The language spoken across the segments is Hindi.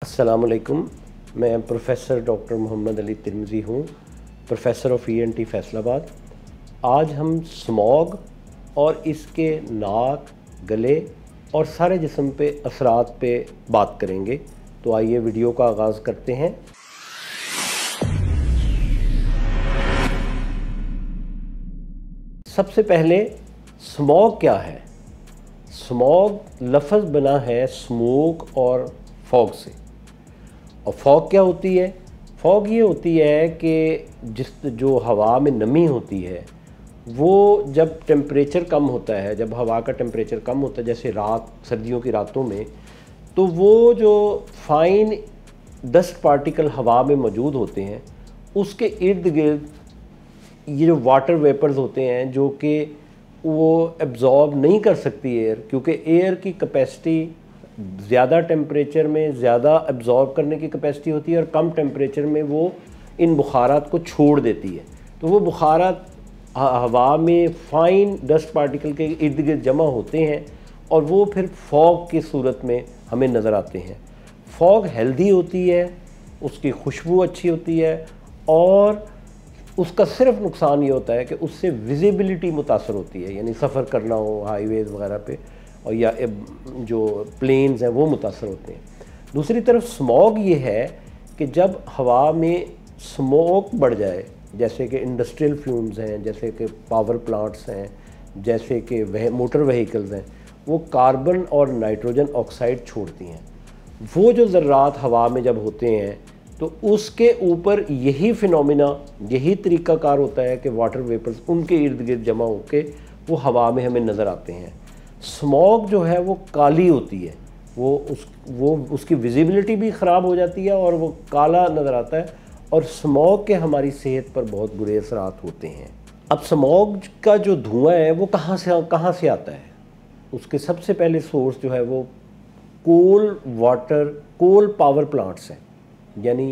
अस्सलामुअलैकुम। मैं प्रोफ़ेसर डॉक्टर मोहम्मद अली तिरमिज़ी हूँ, प्रोफ़ेसर ऑफ़ ENT फैसलाबाद। आज हम स्मॉग और इसके नाक, गले और सारे जिस्म पे असरात पे बात करेंगे। तो आइए वीडियो का आगाज़ करते हैं। सबसे पहले स्मॉग क्या है? स्मॉग लफ्ज़ बना है स्मोक और फॉग से। और फॉग क्या होती है? फॉग ये होती है कि जो हवा में नमी होती है वो जब टेम्परेचर कम होता है, जब हवा का टेम्परेचर कम होता है, जैसे सर्दियों की रातों में, तो वो जो फाइन डस्ट पार्टिकल हवा में मौजूद होते हैं उसके इर्द गिर्द ये जो वाटर वेपर्स होते हैं जो कि वो एब्जॉर्ब नहीं कर सकती एयर, क्योंकि एयर की कैपेसिटी ज़्यादा टेम्परेचर में ज़्यादा एब्जॉर्ब करने की कैपेसिटी होती है और कम टेम्परेचर में वो इन बुखारात को छोड़ देती है। तो वो बुखारात हवा में फ़ाइन डस्ट पार्टिकल के इर्द गिर्द जमा होते हैं और वो फिर फॉग की सूरत में हमें नज़र आते हैं। फॉग हेल्दी होती है, उसकी खुशबू अच्छी होती है और उसका सिर्फ नुकसान ये होता है कि उससे विजिबिलिटी मुतासर होती है, यानी सफ़र करना हो हाईवेज़ वगैरह पे और या जो प्लेन्स हैं वो मुतासर होते हैं। दूसरी तरफ स्मॉग ये है कि जब हवा में स्मोक बढ़ जाए, जैसे कि इंडस्ट्रियल फ्यूम्स हैं, जैसे कि पावर प्लांट्स हैं, जैसे कि मोटर व्हीकल्स हैं, वो कार्बन और नाइट्रोजन ऑक्साइड छोड़ती हैं। वो जो ज़र्रात हवा में जब होते हैं तो उसके ऊपर यही फिनोमिना, यही तरीक़ाकार होता है कि वाटर वेपर्स उनके इर्द गिर्द जमा होकर वो हवा में हमें नज़र आते हैं। स्मॉग जो है वो काली होती है, वो उसकी विजिबिलिटी भी ख़राब हो जाती है और वो काला नज़र आता है और स्मॉग के हमारी सेहत पर बहुत बुरे असरात होते हैं। अब स्मॉग का जो धुआं है वो कहाँ से आता है? उसके सबसे पहले सोर्स जो है वो कोल पावर प्लांट्स हैं, यानी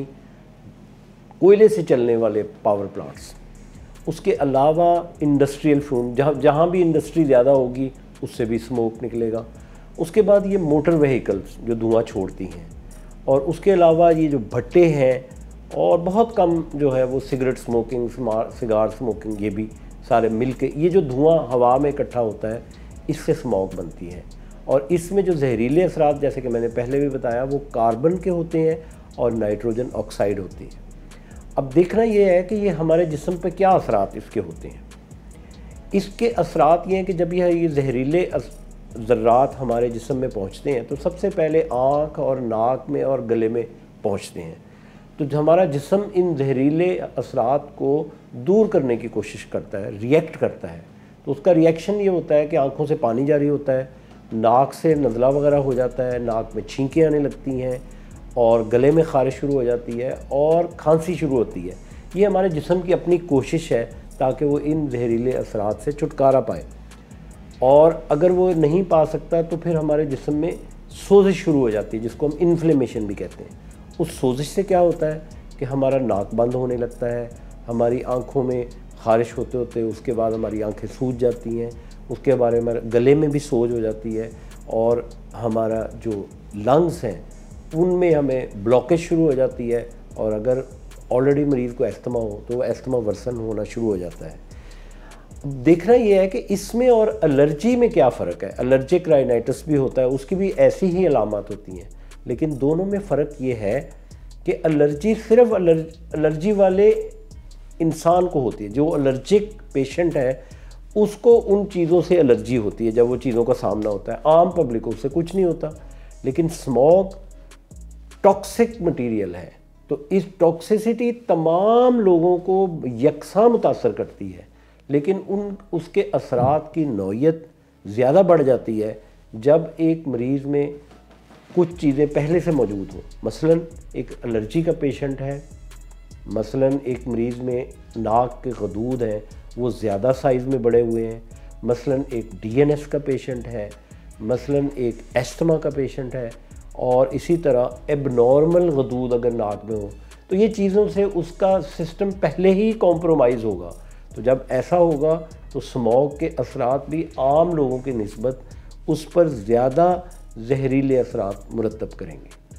कोयले से चलने वाले पावर प्लांट्स। उसके अलावा इंडस्ट्रियल फ्यूम, जहाँ भी इंडस्ट्री ज़्यादा होगी उससे भी स्मोक निकलेगा। उसके बाद ये मोटर व्हीकल्स जो धुआं छोड़ती हैं, और उसके अलावा ये जो भट्टे हैं और बहुत कम जो है वो सिगरेट स्मोकिंग, सिगार स्मोकिंग, ये भी सारे मिल के ये जो धुआं हवा में इकट्ठा होता है इससे स्मोक बनती है। और इसमें जो जहरीले असरात, जैसे कि मैंने पहले भी बताया, वो कार्बन के होते हैं और नाइट्रोजन ऑक्साइड होती है। अब देखना ये है कि ये हमारे जिस्म पे क्या असरात इसके होते हैं। इसके असरात ये हैं कि जब ये जहरीले ज़र्रात हमारे जिस्म में पहुंचते हैं तो सबसे पहले आँख और नाक में और गले में पहुंचते हैं। तो जो हमारा जिस्म इन जहरीले असरात को दूर करने की कोशिश करता है, रिएक्ट करता है। तो उसका रिएक्शन ये होता है कि आँखों से पानी जारी होता है, नाक से नज़ला वगैरह हो जाता है, नाक में छींकें आने लगती हैं और गले में ख़ारिश शुरू हो जाती है और खांसी शुरू होती है। ये हमारे जिस्म की अपनी कोशिश है ताकि वो इन जहरीले असरात से छुटकारा पाए। और अगर वो नहीं पा सकता तो फिर हमारे जिस्म में सोजिश शुरू हो जाती है, जिसको हम इन्फ्लेमेशन भी कहते हैं। उस सोजिश से क्या होता है कि हमारा नाक बंद होने लगता है, हमारी आँखों में ख़ारिश होते होते उसके बाद हमारी आँखें सूज जाती हैं, उसके बारे में गले में भी सोज हो जाती है और हमारा जो लंग्स हैं उनमें हमें ब्लॉकेज शुरू हो जाती है। और अगर ऑलरेडी मरीज़ को अस्थमा हो तो अस्थमा वर्सन होना शुरू हो जाता है। देखना यह है कि इसमें और एलर्जी में क्या फ़र्क है। एलर्जिक राइनाइटिस भी होता है, उसकी भी ऐसी ही अलामत होती हैं, लेकिन दोनों में फ़र्क ये है कि एलर्जी सिर्फ एलर्जी वाले इंसान को होती है। जो एलर्जिक पेशेंट है उसको उन चीज़ों से एलर्जी होती है जब वो चीज़ों का सामना होता है, आम पब्लिक को उससे कुछ नहीं होता। लेकिन स्मॉग टॉक्सिक मटीरियल है, तो इस टॉक्सिसिटी तमाम लोगों को यकसा मुतासर करती है, लेकिन उसके असरात की नौयत ज़्यादा बढ़ जाती है जब एक मरीज़ में कुछ चीज़ें पहले से मौजूद हों। मसलन एक एलर्जी का पेशेंट है, मसलन एक मरीज़ में नाक के गदूद हैं वो ज़्यादा साइज़ में बढ़े हुए हैं, मसलन एक DNS का पेशेंट है, मसलन एक एस्थमा का पेशेंट है, और इसी तरह एबनॉर्मल गदूद अगर नाक में हो, तो ये चीज़ों से उसका सिस्टम पहले ही कॉम्प्रोमाइज़ होगा। तो जब ऐसा होगा तो स्मॉग के असरात भी आम लोगों की निस्बत उस पर ज़्यादा जहरीले असरात मुरतब करेंगे।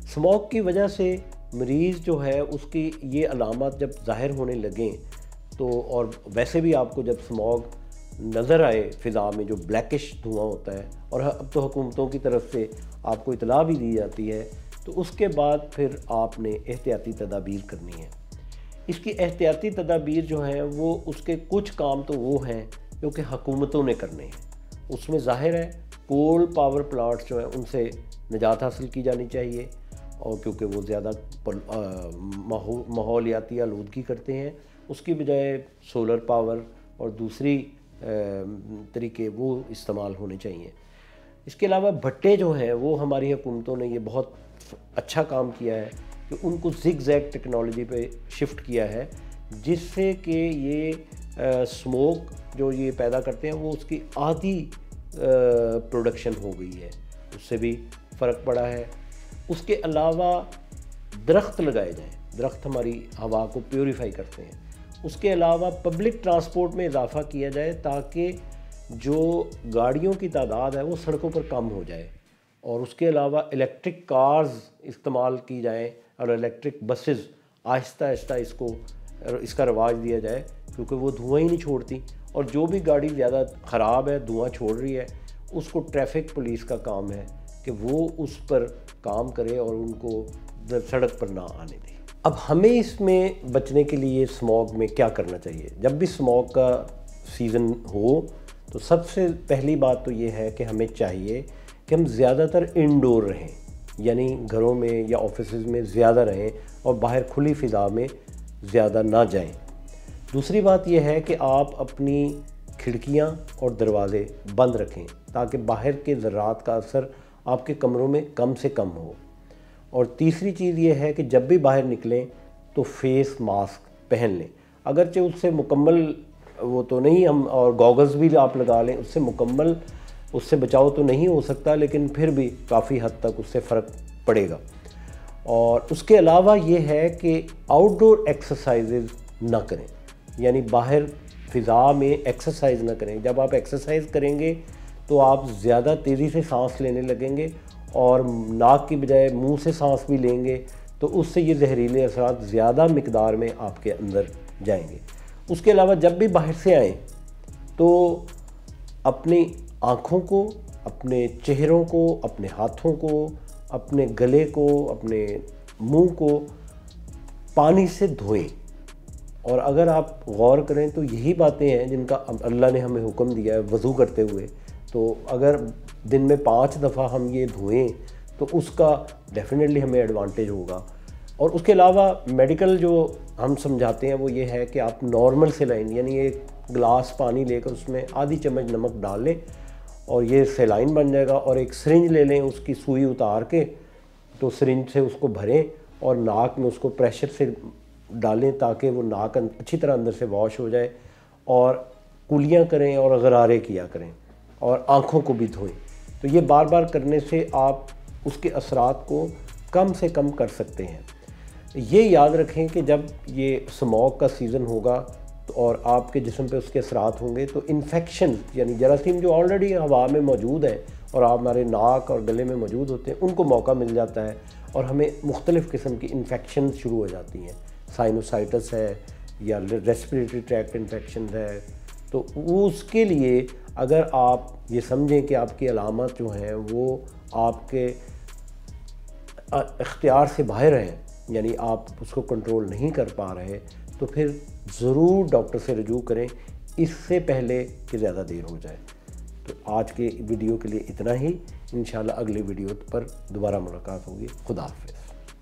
स्मोक की वजह से मरीज़ जो है उसकी ये अलामत जब ज़ाहिर होने लगें तो, और वैसे भी आपको जब स्मोक नज़र आए फ़िज़ा में जो ब्लैकिश धुआं होता है, और अब तो हुकूमतों की तरफ से आपको इतला भी दी जाती है, तो उसके बाद फिर आपने एहतियाती तदाबीर करनी है। इसकी एहतियाती तदाबीर जो हैं वो उसके कुछ काम तो वो हैं जो कि हुकूमतों ने करने हैं। उसमें ज़ाहिर है कोल पावर प्लांट्स जो हैं उनसे निजात हासिल की जानी चाहिए, और क्योंकि वो ज़्यादा माहौलियाती आलूदगी करते हैं, उसकी बजाय सोलर पावर और दूसरी तरीके वो इस्तेमाल होने चाहिए। इसके अलावा भट्टे जो हैं वो हमारी हुकूमतों ने ये बहुत अच्छा काम किया है कि उनको ज़िग-ज़ैग टेक्नोलॉजी पे शिफ्ट किया है, जिससे कि ये स्मोक जो ये पैदा करते हैं वो उसकी आधी प्रोडक्शन हो गई है, उससे भी फ़र्क पड़ा है। उसके अलावा दरख्त लगाए जाएँ, दरख्त हमारी हवा को प्योरीफाई करते हैं। उसके अलावा पब्लिक ट्रांसपोर्ट में इजाफ़ा किया जाए ताकि जो गाड़ियों की तादाद है वो सड़कों पर कम हो जाए, और उसके अलावा इलेक्ट्रिक कार्स इस्तेमाल की जाएँ और इलेक्ट्रिक बसेस आहिस्ता आहिस्ता इसका रवाज दिया जाए, क्योंकि वो धुआं ही नहीं छोड़ती, और जो भी गाड़ी ज़्यादा ख़राब है, धुआं छोड़ रही है, उसको ट्रैफिक पुलिस का काम है कि वो उस पर काम करे और उनको सड़क पर ना आने दे। अब हमें इसमें बचने के लिए स्मॉग में क्या करना चाहिए? जब भी स्मॉग का सीज़न हो तो सबसे पहली बात तो ये है कि हमें चाहिए कि हम ज़्यादातर इंडोर रहें, यानी घरों में या ऑफिसेज़ में ज़्यादा रहें और बाहर खुली फ़िज़ा में ज़्यादा ना जाएं। दूसरी बात यह है कि आप अपनी खिड़कियां और दरवाज़े बंद रखें ताकि बाहर के ज़रात का असर आपके कमरों में कम से कम हो। और तीसरी चीज़ ये है कि जब भी बाहर निकलें तो फेस मास्क पहन लें, अगरचे उससे मुकम्मल वो तो नहीं हम, और गॉगल्स भी आप लगा लें, उससे मुकम्मल उससे बचाव तो नहीं हो सकता, लेकिन फिर भी काफ़ी हद तक उससे फ़र्क पड़ेगा। और उसके अलावा ये है कि आउटडोर एक्सरसाइजेज़ ना करें, यानी बाहर फ़िज़ा में एक्सरसाइज ना करें। जब आप एक्सरसाइज करेंगे तो आप ज़्यादा तेज़ी से सांस लेने लगेंगे और नाक की बजाय मुंह से सांस भी लेंगे, तो उससे ये जहरीले असरात ज़्यादा मिकदार में आपके अंदर जाएंगे। उसके अलावा जब भी बाहर से आएँ तो अपनी आँखों को, अपने चेहरों को, अपने हाथों को, अपने गले को, अपने मुंह को पानी से धोएं। और अगर आप गौर करें तो यही बातें हैं जिनका अल्लाह ने हमें हुक्म दिया है वज़ू करते हुए। तो अगर दिन में 5 दफ़ा हम ये धोएं तो उसका डेफिनेटली हमें एडवांटेज होगा। और उसके अलावा मेडिकल जो हम समझाते हैं वो ये है कि आप नॉर्मल सेलाइन, यानी एक गिलास पानी लेकर उसमें आधी चम्मच नमक डाल लें और ये सेलाइन बन जाएगा, और एक सिरिंज ले लें, उसकी सुई उतार के तो सिरिंज से उसको भरें और नाक में उसको प्रेशर से डालें ताकि वो नाक अच्छी तरह अंदर से वॉश हो जाए, और कुलियाँ करें और गरारे किया करें, और आँखों को भी धोएं। तो ये बार बार करने से आप उसके असरात को कम से कम कर सकते हैं। ये याद रखें कि जब ये स्मॉग का सीज़न होगा तो और आपके जिस्म पे उसके असरात होंगे तो इन्फेक्शन, यानी जरासीम जो ऑलरेडी हवा में मौजूद है और आप हमारे नाक और गले में मौजूद होते हैं, उनको मौका मिल जाता है और हमें मुख्तलिफ़ किस्म की इन्फेक्शन शुरू हो जाती हैं। साइनोसाइटिस है या रेस्पिरेटरी ट्रैक्ट इन्फेक्शन है, तो उसके लिए अगर आप ये समझें कि आपकी अलामत जो हैं वो आपके इख्तियार से बाहर हैं, यानी आप उसको कंट्रोल नहीं कर पा रहे, तो फिर ज़रूर डॉक्टर से रजू करें इससे पहले कि ज़्यादा देर हो जाए। तो आज के वीडियो के लिए इतना ही। इंशाल्लाह अगले वीडियो पर दोबारा मुलाकात होगी। खुदा हाफ़िज़।